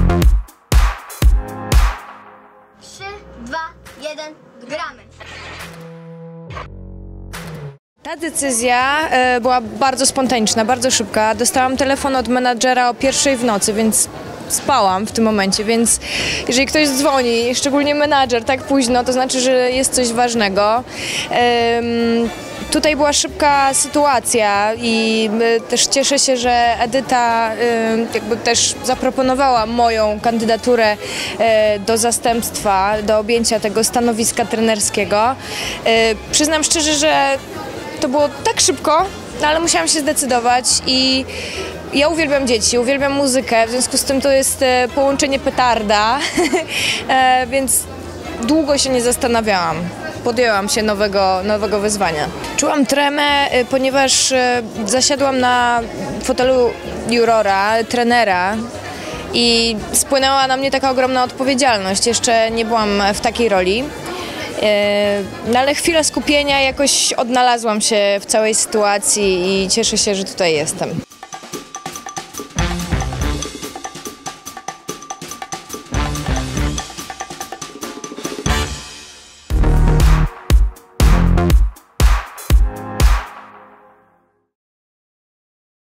3, 2, 1, gramy. Ta decyzja była bardzo spontaniczna, bardzo szybka. Dostałam telefon od menadżera o 1:00 w nocy, więc spałam w tym momencie, więc jeżeli ktoś dzwoni, szczególnie menadżer tak późno, to znaczy, że jest coś ważnego. Tutaj była szybka sytuacja i też cieszę się, że Edyta jakby też zaproponowała moją kandydaturę do zastępstwa, do objęcia tego stanowiska trenerskiego. Przyznam szczerze, że to było tak szybko, ale musiałam się zdecydować i ja uwielbiam dzieci, uwielbiam muzykę, w związku z tym to jest połączenie petarda, więc długo się nie zastanawiałam. Podjęłam się nowego wyzwania. Czułam tremę, ponieważ zasiadłam na fotelu jurora, trenera i spłynęła na mnie taka ogromna odpowiedzialność. Jeszcze nie byłam w takiej roli. No ale chwila skupienia, jakoś odnalazłam się w całej sytuacji i cieszę się, że tutaj jestem.